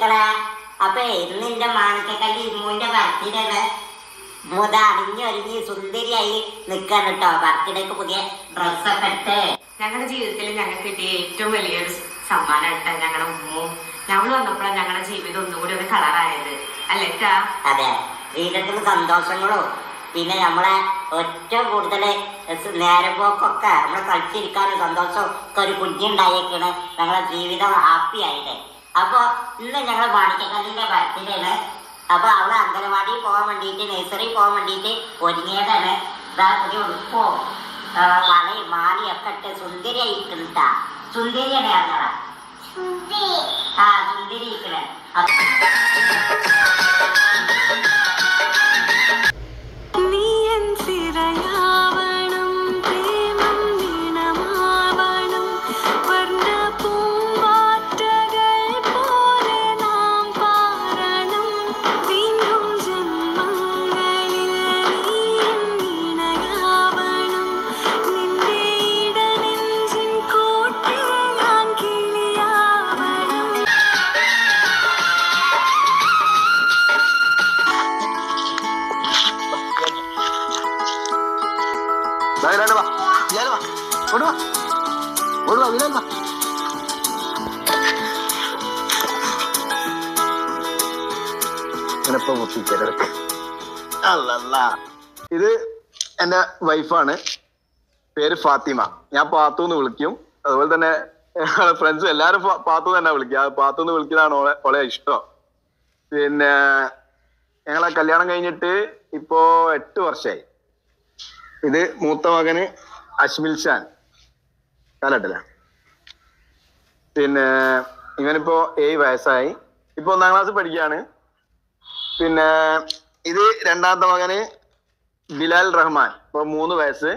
മക്കളെ. അപ്പൊ ഇന്ന് എന്റെ മാണിക്കക്കല്ലി ഇമ്മുവിന്റെ ബർത്ത്ഡേണ്. മുത അടിഞ്ഞൊരുങ്ങി സുന്ദരിയായി നിൽക്കാൻ കേട്ടോ. ബർത്ത്ഡേക്ക് പുതിയ ഡ്രസ്സൊക്കെ ഇട്ട്. ഞങ്ങളുടെ ജീവിതത്തിൽ ഞങ്ങൾക്ക് കിട്ടിയ ഏറ്റവും വലിയൊരു സമ്മാനമായിട്ട് ഞങ്ങളുടെ ഉമ്മു ഞങ്ങൾ വന്നപ്പോഴാണ് ഞങ്ങളുടെ ജീവിതം ഒന്നുകൂടി ഒന്ന് കളറായത് അല്ലേക്കാ? അതെ, ജീവിതത്തിൽ സന്തോഷങ്ങളും പിന്നെ നമ്മളെ ഏറ്റവും കൂടുതൽ നേരം പോക്കൊക്കെ നമ്മളെ കളിച്ചിരിക്കാനും സന്തോഷവും ഒക്കെ ഒരു കുഞ്ഞുണ്ടായേക്കാണ്. ഞങ്ങളെ ജീവിതം ഹാപ്പി ആയിട്ട്. അപ്പോൾ ഇന്ന് ഞങ്ങൾ മാണിക്കക്കല്ലിൻ്റെ ബർത്ത്ഡേയാണ്. അപ്പോൾ അവളെ അംഗനവാടിയിൽ പോകാൻ വേണ്ടിയിട്ട് നഴ്സറിയിൽ പോകാൻ വേണ്ടിയിട്ട് ഒരുങ്ങിയതാണ്. ഇതാ പുതിയ ഉടുപ്പോ വളയും മാലയൊക്കെ ഇട്ട് സുന്ദരിയായിട്ടാ. സുന്ദരിയാണ് ഞങ്ങളെ. ആ സുന്ദരി ഇരിക്കണേ. ഇത് എന്റെ വൈഫാണ്, പേര് ഫാത്തിമ. ഞാൻ പാത്തു എന്ന് വിളിക്കും. അതുപോലെ തന്നെ ഫ്രണ്ട്സ് എല്ലാരും പാത്തു തന്നെ വിളിക്കുക. പാത്തു എന്ന് വിളിക്കുന്നതാണ് ഓളെ ഇഷ്ടം. പിന്നെ ഞങ്ങളെ കല്യാണം കഴിഞ്ഞിട്ട് ഇപ്പോ 8 വർഷമായി. ഇത് മൂത്ത മകന് അശ്മിൽ ഷാൻ കാലട്ടില്ല. പിന്നെ ഇവനിപ്പോ 7 വയസ്സായി. ഇപ്പൊ 1ാം ക്ലാസ് പഠിക്കുകയാണ്. പിന്നെ ഇത് രണ്ടാമത്തെ മകന് ബിലാൽ റഹ്മാൻ, ഇപ്പൊ 3 വയസ്സ്.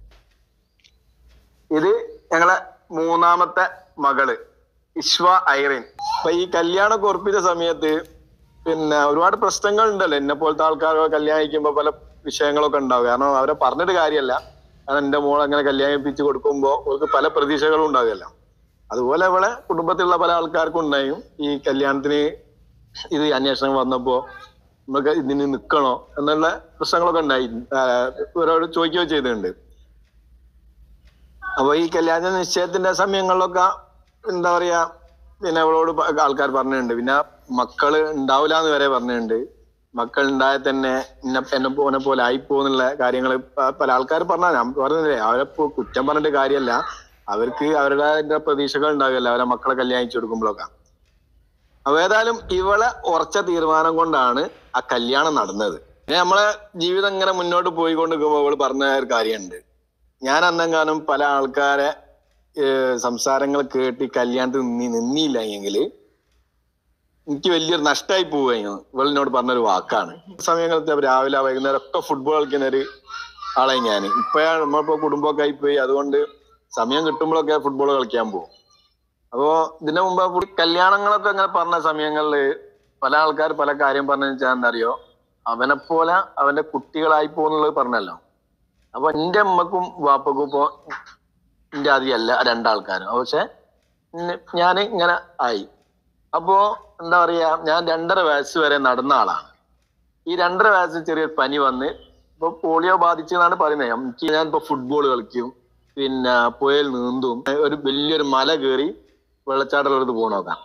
ഇത് ഞങ്ങളെ 3ാമത്തെ മകള് ഇഷ്വ ഐറിൻ. അപ്പൊ ഈ കല്യാണമൊക്കെ ഉറപ്പിച്ച സമയത്ത് പിന്നെ ഒരുപാട് പ്രശ്നങ്ങൾ ഉണ്ടല്ലോ. എന്നെ പോലത്തെ ആൾക്കാരൊക്കെ കല്യാണം കഴിക്കുമ്പോ പല വിഷയങ്ങളൊക്കെ ഉണ്ടാവും. കാരണം അവരെ പറഞ്ഞിട്ട് കാര്യമല്ല. കാരണം എന്റെ മോൾ അങ്ങനെ കല്യാണം കഴിപ്പിച്ച് കൊടുക്കുമ്പോ അവർക്ക് പല പ്രതീക്ഷകളും ഉണ്ടാവുമല്ലോ. അതുപോലെ ഇവിടെ കുടുംബത്തിലുള്ള പല ആൾക്കാർക്കും ഉണ്ടായും ഈ കല്യാണത്തിന് ഇത് അന്വേഷണം വന്നപ്പോ നമുക്ക് ഇതിന് നിക്കണോ എന്നുള്ള പ്രശ്നങ്ങളൊക്കെ ഉണ്ടായി. ഇവരോട് ചോദിക്കുകയോ ചെയ്തിട്ടുണ്ട്. അപ്പൊ ഈ കല്യാണ നിശ്ചയത്തിന്റെ സമയങ്ങളിലൊക്കെ എന്താ പറയാ, പിന്നെ അവളോട് ആൾക്കാർ പറഞ്ഞിട്ടുണ്ട്. പിന്നെ മക്കള് ഉണ്ടാവില്ല എന്ന് വരെ പറഞ്ഞിട്ടുണ്ട്. മക്കൾ ഉണ്ടായാൽ തന്നെ എന്നെ പോലെ ആയിപ്പോന്നുള്ള കാര്യങ്ങൾ പല ആൾക്കാർ പറഞ്ഞാൽ ഞാൻ പറഞ്ഞില്ലേ, അവരെ കുറ്റം പറഞ്ഞിട്ട് കാര്യമല്ല. അവർക്ക് അവരുടെ പ്രതീക്ഷകൾ ഉണ്ടാവില്ല അവരെ മക്കളെ കല്യാണിച്ചു കൊടുക്കുമ്പോഴൊക്കെ. അപ്പൊ ഏതായാലും ഇവളെ ഉറച്ച തീരുമാനം കൊണ്ടാണ് ആ കല്യാണം നടന്നത്. പിന്നെ നമ്മളെ ജീവിതം ഇങ്ങനെ മുന്നോട്ട് പോയിക്കൊണ്ടിരിക്കുമ്പോൾ അവള് പറഞ്ഞ ഒരു കാര്യമുണ്ട്. ഞാൻ അന്നെങ്ങാനും പല ആൾക്കാരെ സംസാരങ്ങൾ കേട്ട് കല്യാണത്തിൽ നിന്നില്ല എങ്കിൽ എനിക്ക് വലിയൊരു നഷ്ടമായി പോവുകയായിരുന്നു. ഇവളിനോട് പറഞ്ഞൊരു വാക്കാണ്. സമയങ്ങളിൽ രാവിലെ വൈകുന്നേരം ഒക്കെ ഫുട്ബോൾ കളിക്കുന്ന ഒരു ആളായി ഞാൻ. ഇപ്പോഴാണ് നമ്മളിപ്പോ കുടുംബമൊക്കെ ആയിപ്പോയി. അതുകൊണ്ട് സമയം കിട്ടുമ്പോഴൊക്കെ ഫുട്ബോൾ കളിക്കാൻ പോകും. അപ്പോ ഇതിനു മുമ്പ് കല്യാണങ്ങളൊക്കെ അങ്ങനെ പറഞ്ഞ സമയങ്ങളില് പല ആൾക്കാർ പല കാര്യം പറഞ്ഞു വെച്ചാൽ എന്താ അറിയോ, അവനെ പോലെ അവന്റെ കുട്ടികളായി പോകുന്നുള്ളത് പറഞ്ഞല്ലോ. അപ്പൊ എന്റെ അമ്മക്കും വാപ്പക്കും ഇപ്പോ എന്റെ ആദ്യമല്ല 2 ആൾക്കാരും. പക്ഷെ ഞാൻ ഇങ്ങനെ ആയി. അപ്പോ എന്താ പറയാ, ഞാൻ 2.5 വയസ്സ് വരെ നടന്ന ആളാണ്. ഈ 2.5 വയസ്സ് ചെറിയൊരു പനി വന്ന് ഇപ്പൊ പോളിയോ ബാധിച്ചെന്നാണ് പറയുന്നത്. ഞാൻ ഇപ്പൊ ഫുട്ബോൾ കളിക്കും, പിന്നെ പുഴയിൽ നീന്തും, ഒരു വലിയൊരു മല കയറി വെള്ളച്ചാട്ടമുള്ളത് പോണോക്കാം.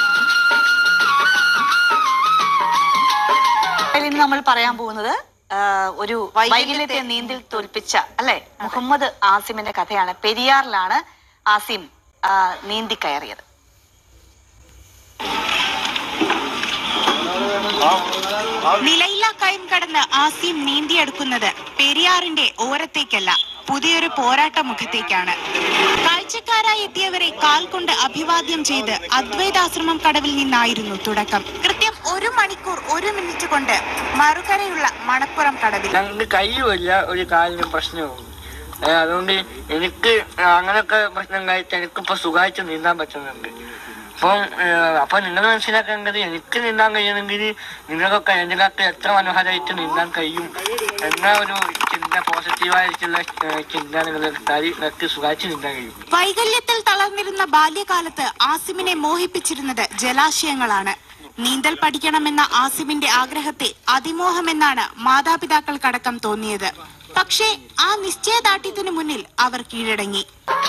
നമ്മൾ പറയാൻ പോകുന്നത് ഒരു വൈകല്യത്തെ നീന്തിൽ തോൽപ്പിച്ച അല്ലെ മുഹമ്മദ് ആസിമിന്റെ കഥയാണ്. പെരിയാറിലാണ് ആസിം നീന്തി കയറിയത്. നിലയില്ലാ കയം കടന്ന് ആസിം നീന്തിയെടുക്കുന്നത് പെരിയാറിന്റെ ഓരത്തേക്കല്ല, പുതിയൊരു പോരാട്ട മുഖത്തേക്കാണ്. കാഴ്ചക്കാരായി എത്തിയവരെ കാൽ കൊണ്ട് അഭിവാദ്യം ചെയ്ത് അദ്വൈതാശ്രമം കടവിൽ നിന്നായിരുന്നു തുടക്കം. കൃത്യം 1 മണിക്കൂർ 1 മിനിറ്റ് കൊണ്ട് മറുകരയുള്ള മണപ്പുറം കടവിൽ. ഞങ്ങൾക്ക് കഴിയുമില്ല, ഒരു കാലിന് പ്രശ്നവും. അതുകൊണ്ട് എനിക്ക് അങ്ങനെയൊക്കെ പ്രശ്നം കഴിച്ചാൽ എനിക്കിപ്പോ സുഖമായിട്ട് നീന്താൻ പറ്റുന്നുണ്ട്. അപ്പൊ നിങ്ങൾ മനസ്സിലാക്കേണ്ടത്, എനിക്ക് നീന്താൻ കഴിയുമെങ്കിൽ നിങ്ങൾക്കൊക്കെ എന്തിനൊക്കെ എത്ര മനോഹരമായിട്ട് നീന്താൻ കഴിയും എന്ന ഒരു ചിന്ത, പോസിറ്റീവായിട്ടുള്ള ചിന്ത നിങ്ങൾ എടുത്താൽ നിങ്ങൾക്ക് സുഖമായിട്ട് നീന്താൻ കഴിയും. വൈകല്യത്തിൽ തളർന്നിരുന്ന ബാല്യകാലത്ത് ആസിമിനെ മോഹിപ്പിച്ചിരുന്നത് ജലാശയങ്ങളാണ്. നീന്തൽ പഠിക്കണമെന്ന ആസിമിന്റെ ആഗ്രഹത്തെ അതിമോഹമെന്നാണ് മാതാപിതാക്കൾക്കടക്കം തോന്നിയത്. പക്ഷേ ആ നിശ്ചയദാർഢ്യത്തിനു മുന്നിൽ അവർ കീഴടങ്ങി.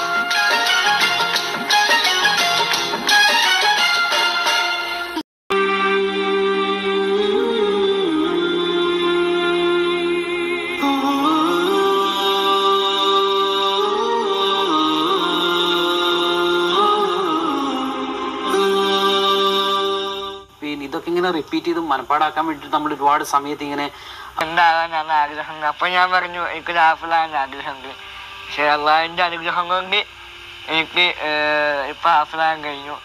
ഇതൊക്കെ ഇങ്ങനെ റിപ്പീറ്റ് ചെയ്ത് മനപ്പാടാക്കാൻ വേണ്ടിയിട്ട് നമ്മൾ ഒരുപാട് സമയത്ത് ഇങ്ങനെ എന്താകാനാണ് ആഗ്രഹം. അപ്പൊ ഞാൻ പറഞ്ഞു എനിക്കൊരു ഹാഫിളാകാൻ ആഗ്രഹമുണ്ട്. പക്ഷെ അള്ളാഹിന്റെ അനുഗ്രഹം കൊണ്ട് എനിക്ക് ഇപ്പൊ ഹാഫിളാകാൻ കഴിഞ്ഞു.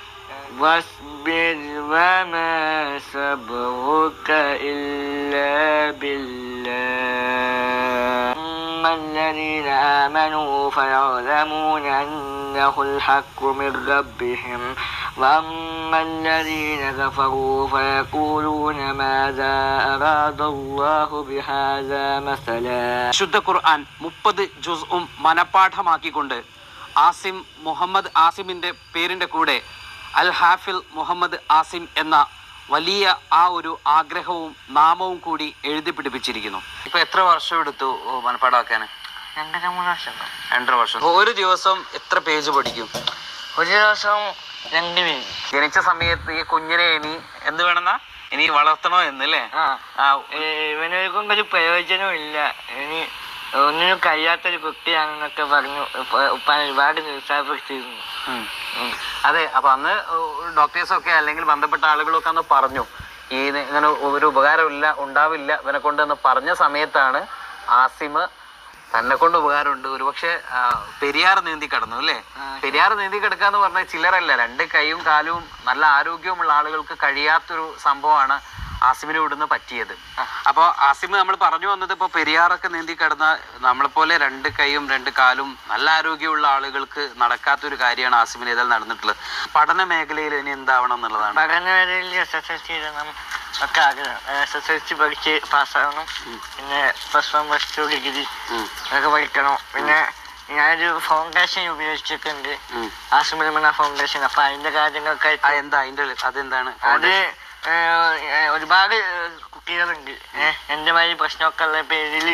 الذين آمنوا فيعلمون أنه الحق من ربهم وأما الذين كفروا فيقولون ماذا أراد الله بهذا مثلا. ശുദ്ധ ഖുർആൻ 30 ജുസ്ഉം മനപ്പാഠമാക്കിക്കൊണ്ട് മുഹമ്മദ് ആസിമിന്റെ പേരിന്റെ കൂടെ അൽ ഹാഫിൽ മുഹമ്മദ് ആസിം എന്ന വലിയ ആ ഒരു ആഗ്രഹവും നാമവും കൂടി എഴുതി പിടിപ്പിച്ചിരിക്കുന്നു. ഇപ്പൊ എത്ര വർഷം എടുത്തു മനപ്പാടാക്കാൻ? 2-3 വർഷം. 2.5 വർഷം. ഒരു ദിവസം എത്ര പേജ് പഠിക്കും? ഒരു ദിവസം 2 പേജ്. ജനിച്ച സമയത്ത് ഈ കുഞ്ഞിനെ എന്ത് വേണമെന്നാ ഇനി വളർത്തണോ എന്നല്ലേ? ഇവനൊരുക്കും ഒരു പ്രയോജനവും ഇല്ല, ഇനി ഒന്നിനും കഴിയാത്തൊരു കുട്ടിയാണെന്നൊക്കെ പറഞ്ഞു ഉപ്പ ഒരുപാട് നിരുത്സാഹപ്പെടുത്തിയിരുന്നു. അതെ, അപ്പൊ അന്ന് ഡോക്ടേഴ്സൊക്കെ അല്ലെങ്കിൽ ബന്ധപ്പെട്ട ആളുകളൊക്കെ അന്ന് പറഞ്ഞു ഈ ഇങ്ങനെ ഒരു ഉപകാരമില്ല ഉണ്ടാവില്ല ഇവനെ കൊണ്ട് എന്ന് പറഞ്ഞ സമയത്താണ് ആസിമ് തന്നെ കൊണ്ട് ഉപകാരമുണ്ട്, ഒരുപക്ഷെ പെരിയാർ നീന്തി കടന്നു അല്ലേ? പെരിയാർ നീന്തി കിടക്കാന്ന് പറഞ്ഞാൽ ചിലരല്ല, 2 കൈയും കാലും നല്ല ആരോഗ്യവുമുള്ള ആളുകൾക്ക് കഴിയാത്തൊരു സംഭവമാണ് ആസിമിന് ഇവിടുന്ന് പറ്റിയത്. അപ്പോൾ ആസിമ് നമ്മൾ പറഞ്ഞു വന്നത് ഇപ്പോൾ പെരിയാറൊക്കെ നീന്തി കിടന്ന നമ്മളെപ്പോലെ 2 കൈയും 2 കാലും നല്ല ആരോഗ്യമുള്ള ആളുകൾക്ക് നടക്കാത്തൊരു കാര്യമാണ് ആസിമിന് ഇതിൽ നടന്നിട്ടുള്ളത്. പഠന മേഖലയിൽ ഇനി എന്താവണം എന്നുള്ളതാണ്. പഠന മേഖലയിൽ SSLC എഴുതണം ഒക്കെ ആഗ്രഹം. SSLC പഠിച്ച് പാസ്സാകണം, പിന്നെ +1 +2 ഡിഗ്രി ഒക്കെ പഠിക്കണം. പിന്നെ ഞാനൊരു ഫൗണ്ടേഷൻ ഉപയോഗിച്ചിട്ടുണ്ട്, ആസിമുൽ ഫൗണ്ടേഷൻ. അപ്പൊ അതിന്റെ കാര്യങ്ങളൊക്കെ അതെന്താണ്? അത് ഒരുപാട് കുട്ടികളുണ്ട് എന്റെ മാതിരി പ്രശ്നമൊക്കെ ഉള്ള പേരിൽ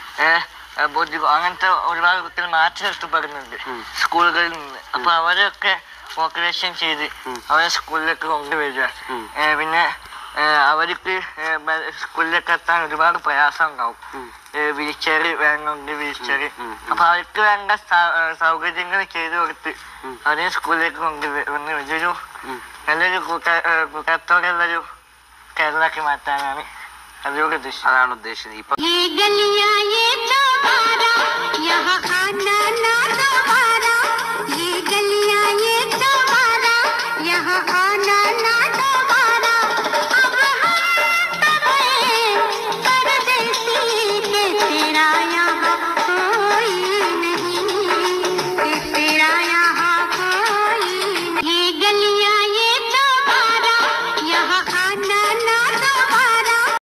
അങ്ങനത്തെ ഒരുപാട് കുട്ടികൾ മാറ്റി നിർത്തപ്പെടുന്നുണ്ട് സ്കൂളുകളിൽ നിന്ന്. അപ്പൊ അവരെയൊക്കെ മോട്ടിവേഷൻ ചെയ്ത് അവരെ സ്കൂളിലേക്ക് കൊണ്ടുവരിക. പിന്നെ അവർക്ക് സ്കൂളിലേക്ക് എത്താൻ ഒരുപാട് പ്രയാസം ഉണ്ടാവും, വീൽചെയർ വേണമെന്നുണ്ട്, വീൽചെയർ. അപ്പൊ അവർക്ക് വേണ്ട സൗകര്യങ്ങൾ ചെയ്തു കൊടുത്ത് അവരെ സ്കൂളിലേക്ക് കൊണ്ടുവന്ന് വലിയൊരു നല്ലൊരു കൂട്ടത്തോടെയുള്ളൊരു കേരളാക്കി മാറ്റാനാണ് അതിലൂടെ ഉദ്ദേശിച്ചത്. അതാണ് ഉദ്ദേശിച്ചത്. ഇപ്പൊ